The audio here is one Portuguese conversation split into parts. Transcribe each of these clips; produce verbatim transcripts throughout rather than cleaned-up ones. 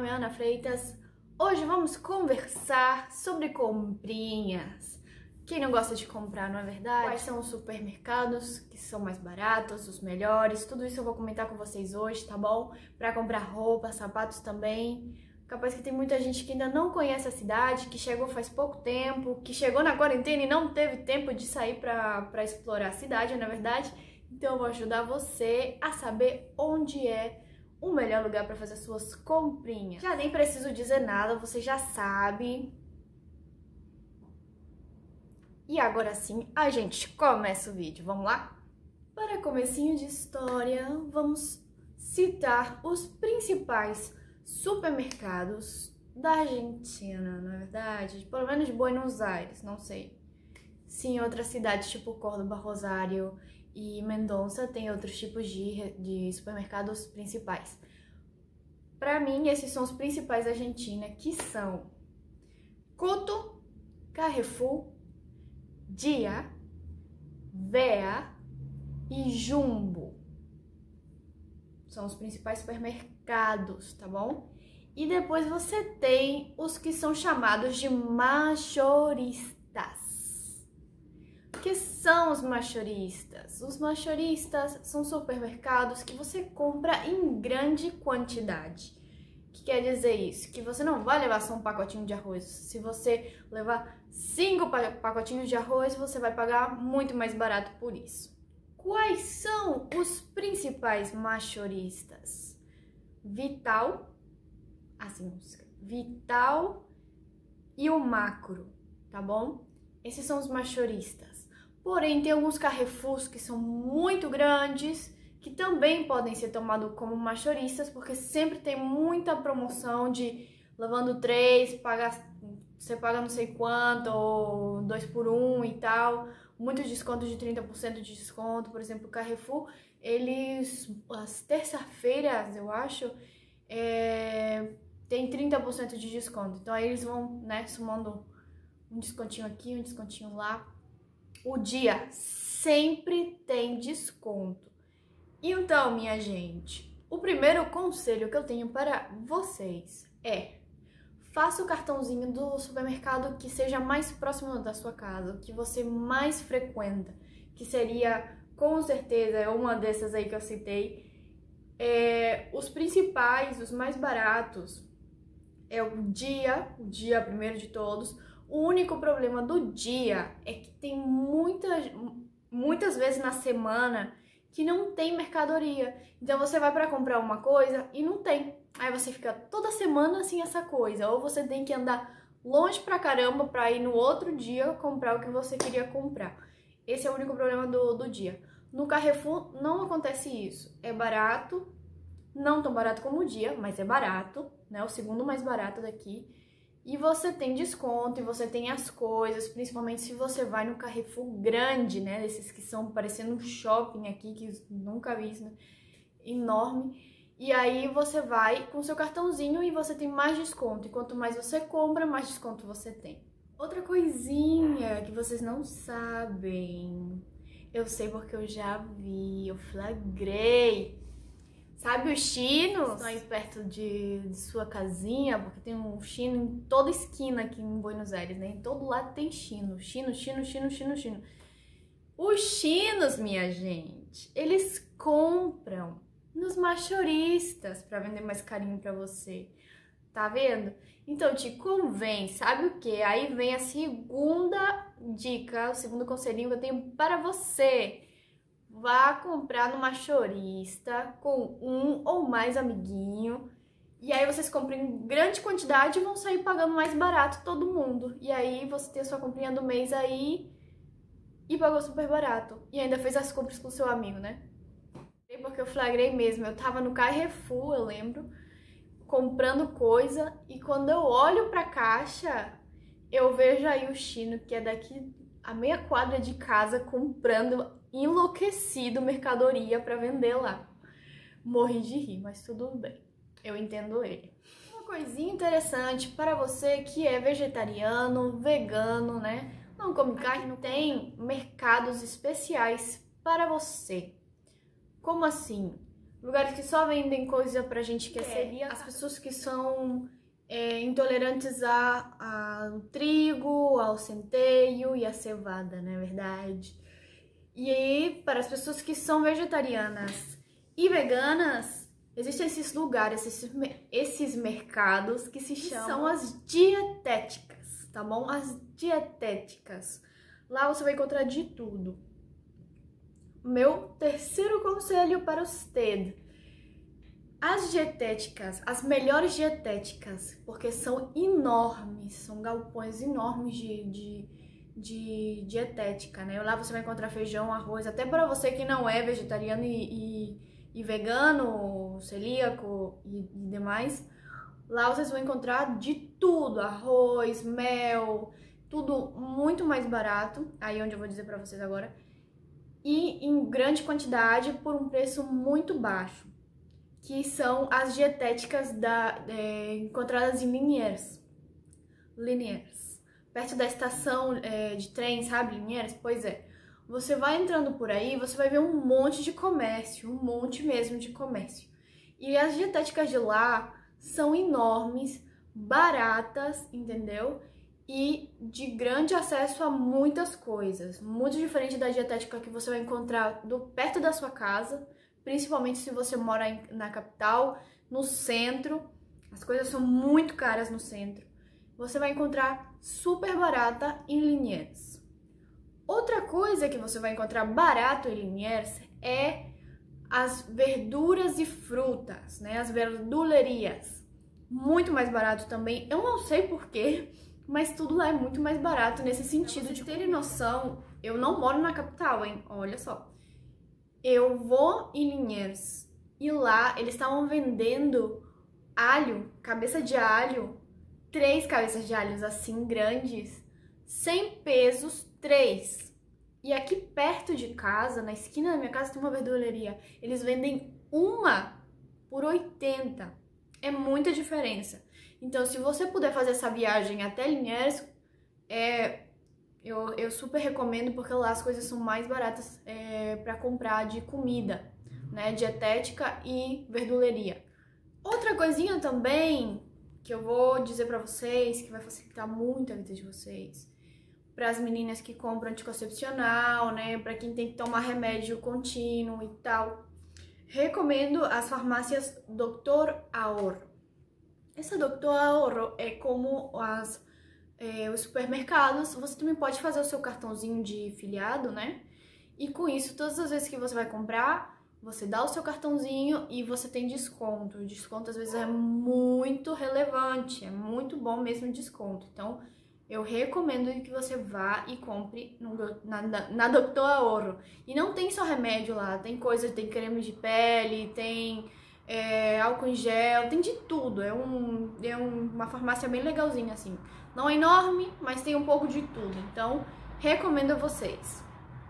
nome é Ana Freitas. Hoje vamos conversar sobre comprinhas. Quem não gosta de comprar, não é verdade? Quais são os supermercados que são mais baratos, os melhores? Tudo isso eu vou comentar com vocês hoje, tá bom? Para comprar roupa, sapatos também. Capaz que tem muita gente que ainda não conhece a cidade, que chegou faz pouco tempo, que chegou na quarentena e não teve tempo de sair para explorar a cidade, não é verdade? Então eu vou ajudar você a saber onde é o melhor lugar para fazer suas comprinhas. Já nem preciso dizer nada, você já sabe. E agora sim, a gente começa o vídeo, vamos lá? Para comecinho de história, vamos citar os principais supermercados da Argentina, na verdade, pelo menos de Buenos Aires, não sei. Sim, outras cidades tipo Córdoba, Rosário e Mendonça tem outros tipos de, de supermercados principais. Para mim, esses são os principais da Argentina, que são Couto, Carrefour, Dia, Vea e Jumbo. São os principais supermercados, tá bom? E depois você tem os que são chamados de majoristas. O que são os majoristas? Os majoristas são supermercados que você compra em grande quantidade. O que quer dizer isso? Que você não vai levar só um pacotinho de arroz. Se você levar cinco pacotinhos de arroz, você vai pagar muito mais barato por isso. Quais são os principais majoristas? Vital, assim, Vital e o Macro, tá bom? Esses são os majoristas. Porém, tem alguns Carrefours que são muito grandes, que também podem ser tomados como majoristas, porque sempre tem muita promoção de levando três, paga, você paga não sei quanto, ou dois por um e tal. Muitos descontos de trinta por cento de desconto. Por exemplo, o Carrefour, eles, às terça-feiras, eu acho, é, tem trinta por cento de desconto. Então aí eles vão, né, somando um descontinho aqui, um descontinho lá. O Dia sempre tem desconto. Então, minha gente, o primeiro conselho que eu tenho para vocês é: faça o cartãozinho do supermercado que seja mais próximo da sua casa, que você mais frequenta, que seria, com certeza, uma dessas aí que eu citei. É, os principais, os mais baratos, é o Dia, o Dia primeiro de todos. O único problema do Dia é que tem muitas, muitas vezes na semana que não tem mercadoria. Então você vai para comprar uma coisa e não tem. Aí você fica toda semana sem essa coisa. Ou você tem que andar longe pra caramba para ir no outro dia comprar o que você queria comprar. Esse é o único problema do, do Dia. No Carrefour não acontece isso. É barato, não tão barato como o Dia, mas é barato, né? O segundo mais barato daqui. E você tem desconto e você tem as coisas, principalmente se você vai no Carrefour grande, né? Esses que são parecendo um shopping aqui, que nunca vi isso, né? Enorme. E aí você vai com seu cartãozinho e você tem mais desconto. E quanto mais você compra, mais desconto você tem. Outra coisinha que vocês não sabem, eu sei porque eu já vi, eu flagrei. Sabe os chinos? Estão aí perto de, de sua casinha, porque tem um chino em toda esquina aqui em Buenos Aires, né? Em todo lado tem chino. Chino, chino, chino, chino, chino. Os chinos, minha gente, eles compram nos majoristas para vender mais carinho para você. Tá vendo? Então te convém, sabe o que? Aí vem a segunda dica, o segundo conselhinho que eu tenho para você. Vá comprar no majorista com um ou mais amiguinho. E aí vocês compram em grande quantidade e vão sair pagando mais barato todo mundo. E aí você tem a sua comprinha do mês aí e pagou super barato. E ainda fez as compras com o seu amigo, né? Porque eu flagrei mesmo. Eu tava no Carrefour, eu lembro, comprando coisa. E quando eu olho pra caixa, eu vejo aí o chino, que é daqui a meia quadra de casa, comprando enlouquecido mercadoria para vender lá. Morri de rir, mas tudo bem, eu entendo ele. Uma coisinha interessante para você que é vegetariano, vegano, né? Não come carne, tem mercados especiais para você. Como assim? lugares que só vendem coisa pra gente que é celíaca, as pessoas que são é, intolerantes a, a, ao trigo, ao centeio e à cevada, não é verdade? E aí, para as pessoas que são vegetarianas e veganas, existem esses lugares, esses, esses mercados que se chamam são as dietéticas, tá bom? As dietéticas. Lá você vai encontrar de tudo. Meu terceiro conselho para você: as dietéticas, as melhores dietéticas, porque são enormes, são galpões enormes de, de, de dietética, né? Lá você vai encontrar feijão, arroz, até para você que não é vegetariano e, e, e vegano, celíaco e, e demais. Lá vocês vão encontrar de tudo, arroz, mel, tudo muito mais barato, aí onde eu vou dizer para vocês agora, e em grande quantidade por um preço muito baixo, que são as dietéticas da, é, encontradas em Liniers, Liniers, perto da estação é, de trem, sabe, Liniers? Pois é, você vai entrando por aí, você vai ver um monte de comércio, um monte mesmo de comércio, e as dietéticas de lá são enormes, baratas, entendeu? E de grande acesso a muitas coisas, muito diferente da dietética que você vai encontrar do, perto da sua casa, principalmente se você mora em, na capital, no centro. As coisas são muito caras no centro. Você vai encontrar super barata em Liniers. Outra coisa que você vai encontrar barato em Liniers é as verduras e frutas, né? As verdulerias. Muito mais barato também. Eu não sei porquê, mas tudo lá é muito mais barato nesse sentido. De terem noção, eu não moro na capital, hein? Olha só. Eu vou em Liniers e lá eles estavam vendendo alho, cabeça de alho, três cabeças de alhos assim grandes, cem pesos, três. E aqui perto de casa, na esquina da minha casa, tem uma verduleria. Eles vendem uma por oitenta. É muita diferença. Então, se você puder fazer essa viagem até Liniers, é, eu, eu super recomendo, porque lá as coisas são mais baratas é, para comprar de comida, né? Dietética e verduleria. Outra coisinha também que eu vou dizer pra vocês, que vai facilitar muito a vida de vocês, para as meninas que compram anticoncepcional, né? Para quem tem que tomar remédio contínuo e tal. Recomendo as farmácias doutor Ahorro. Essa doutor Ahorro é como as, é, os supermercados. Você também pode fazer o seu cartãozinho de filiado, né? E com isso, todas as vezes que você vai comprar, você dá o seu cartãozinho e você tem desconto. O desconto às vezes é muito relevante, é muito bom mesmo o desconto. Então, eu recomendo que você vá e compre no, na, na, na doutor Ahorro. E não tem só remédio lá, tem coisa, tem creme de pele, tem é, álcool em gel, tem de tudo. É, um, é um, uma farmácia bem legalzinha, assim. Não é enorme, mas tem um pouco de tudo. Então, recomendo a vocês.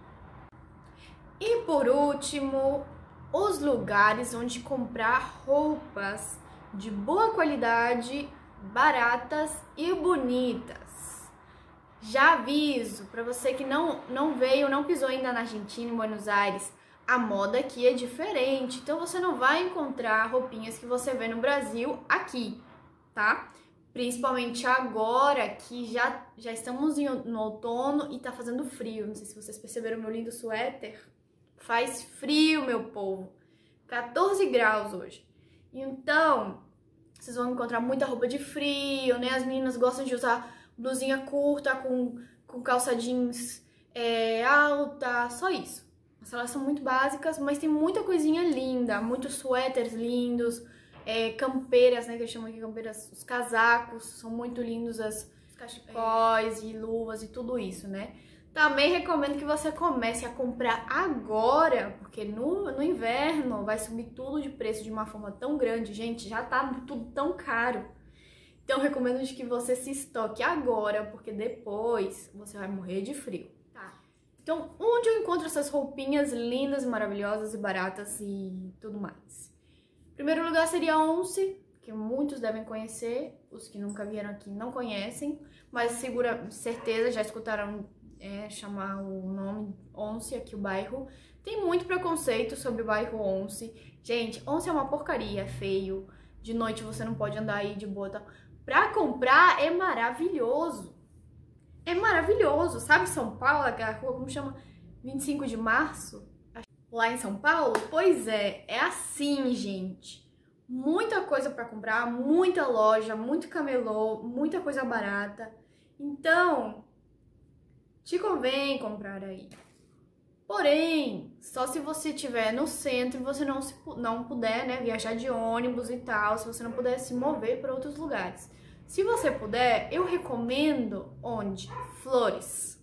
E por último, os lugares onde comprar roupas de boa qualidade, baratas e bonitas. Já aviso para você que não, não veio, não pisou ainda na Argentina, em Buenos Aires, a moda aqui é diferente, então você não vai encontrar roupinhas que você vê no Brasil aqui, tá? Principalmente agora que já, já estamos em, no outono e tá fazendo frio. Não sei se vocês perceberam meu lindo suéter. Faz frio, meu povo. quatorze graus hoje. Então, vocês vão encontrar muita roupa de frio, né? As meninas gostam de usar blusinha curta com, com calça jeans é, alta, só isso. Elas são muito básicas, mas tem muita coisinha linda, muitos suéteres lindos, é, campeiras, né, que eles chamam aqui campeiras, os casacos, são muito lindos, as cachecóis e luvas e tudo isso, né. Também recomendo que você comece a comprar agora, porque no, no inverno vai subir tudo de preço de uma forma tão grande, gente, já tá tudo tão caro. Então, recomendo que você se estoque agora, porque depois você vai morrer de frio. Tá. Então, onde eu encontro essas roupinhas lindas, maravilhosas e baratas e tudo mais? Em primeiro lugar seria a Once, que muitos devem conhecer, os que nunca vieram aqui não conhecem, mas segura certeza já escutaram é, chamar o nome Once, aqui o bairro. Tem muito preconceito sobre o bairro Once. Gente, Once é uma porcaria, é feio. De noite você não pode andar aí de boa. Tá? Pra comprar é maravilhoso. É maravilhoso. Sabe São Paulo, aquela rua, como chama? vinte e cinco de março? Lá em São Paulo? Pois é, é assim, gente. Muita coisa pra comprar, muita loja, muito camelô, muita coisa barata. Então, te convém comprar aí. Porém, só se você estiver no centro e você não, se, não puder, né, viajar de ônibus e tal, se você não puder se mover para outros lugares. Se você puder, eu recomendo onde? Flores.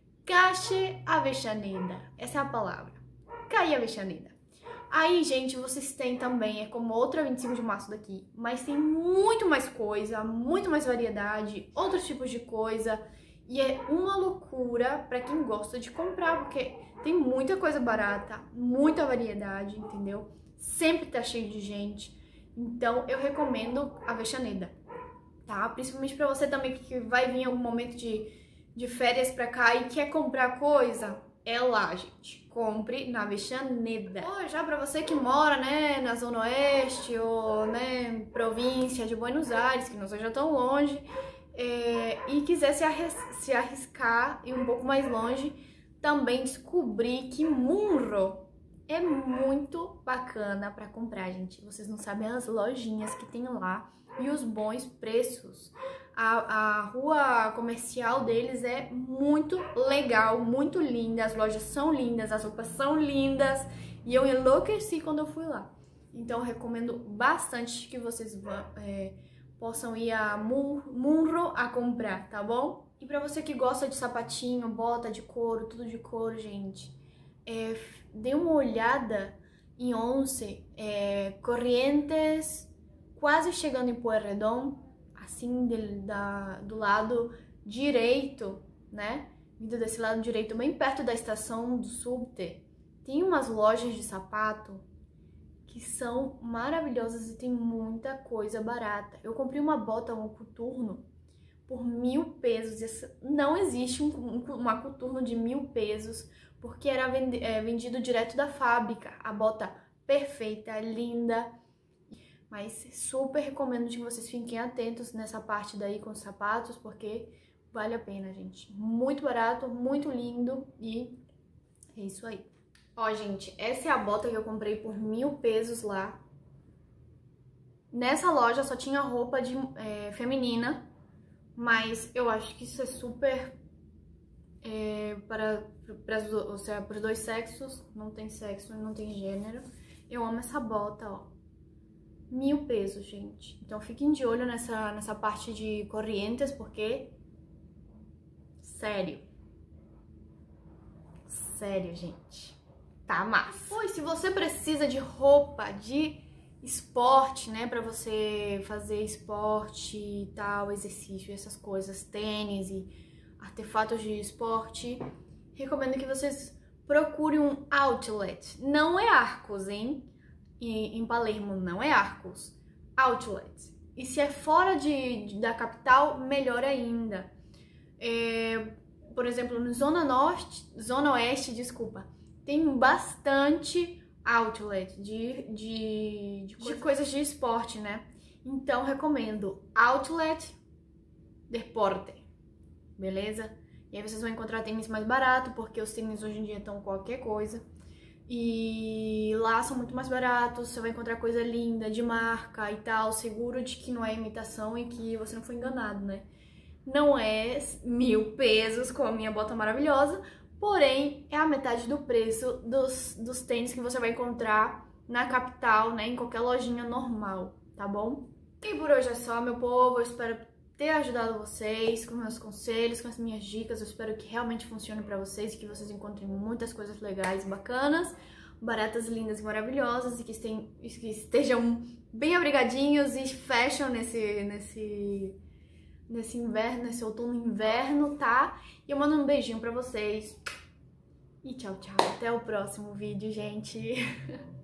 Calle Avellaneda. Essa é a palavra. Calle Avellaneda. Aí, gente, vocês têm também, é como outra vinte e cinco de março daqui, mas tem muito mais coisa, muito mais variedade, outros tipos de coisa. E é uma loucura pra quem gosta de comprar, porque tem muita coisa barata, muita variedade, entendeu? Sempre tá cheio de gente. Então, eu recomendo a Avellaneda, tá? Principalmente pra você também que vai vir algum momento de, de férias pra cá e quer comprar coisa, é lá, gente. Compre na Avellaneda. Ou já pra você que mora, né, na Zona Oeste ou, né, província de Buenos Aires, que não seja tão longe, É, e quiser se, arris se arriscar e um pouco mais longe, também descobri que Munro é muito bacana para comprar, gente. Vocês não sabem as lojinhas que tem lá e os bons preços. A, a rua comercial deles é muito legal, muito linda. As lojas são lindas, as roupas são lindas e eu enlouqueci quando eu fui lá. Então eu recomendo bastante que vocês vão... É, possam ir a Munro a comprar, tá bom? E pra você que gosta de sapatinho, bota de couro, tudo de couro, gente, é, dê uma olhada em Once, é, Corrientes, quase chegando em Pueyrredón, assim, de, da, do lado direito, né? Vindo desse lado direito, bem perto da estação do subte, tem umas lojas de sapato que são maravilhosas e tem muita coisa barata. Eu comprei uma bota, um coturno, por mil pesos. Essa, não existe um, um, uma coturno de mil pesos, porque era vend, é, vendido direto da fábrica. A bota perfeita, linda. Mas super recomendo que vocês fiquem atentos nessa parte daí com os sapatos, porque vale a pena, gente. Muito barato, muito lindo e é isso aí. Ó, gente, essa é a bota que eu comprei por mil pesos lá. Nessa loja só tinha roupa de, é, feminina, mas eu acho que isso é super é, para, para, ou seja, para os dois sexos, não tem sexo, não tem gênero. Eu amo essa bota, ó. Mil pesos, gente. Então fiquem de olho nessa, nessa parte de Corrientes, porque... Sério. Sério, gente. Tá massa. Pois, se você precisa de roupa de esporte, né, pra você fazer esporte e tal, exercício, essas coisas, tênis e artefatos de esporte, recomendo que vocês procurem um outlet. Não é Arcos, hein? E, em Palermo não é Arcos. Outlet. E se é fora de, de, da capital, melhor ainda. É, por exemplo, no Zona Norte, Zona Oeste, desculpa, tem bastante outlet de, de, de, de coisas de esporte, né? Então, recomendo Outlet Deporte, beleza? E aí vocês vão encontrar tênis mais barato, porque os tênis hoje em dia estão qualquer coisa. E lá são muito mais baratos, você vai encontrar coisa linda, de marca e tal, seguro de que não é imitação e que você não foi enganado, né? Não é mil pesos com a minha bota maravilhosa, porém, é a metade do preço dos, dos tênis que você vai encontrar na capital, né? Em qualquer lojinha normal, tá bom? E por hoje é só, meu povo. Eu espero ter ajudado vocês com meus conselhos, com as minhas dicas. Eu espero que realmente funcione pra vocês e que vocês encontrem muitas coisas legais, bacanas, baratas, lindas e maravilhosas e que, estejam, que estejam bem abrigadinhos e fashion nesse... nesse... nesse inverno, nesse outono e inverno, tá? E eu mando um beijinho pra vocês. E tchau, tchau. Até o próximo vídeo, gente.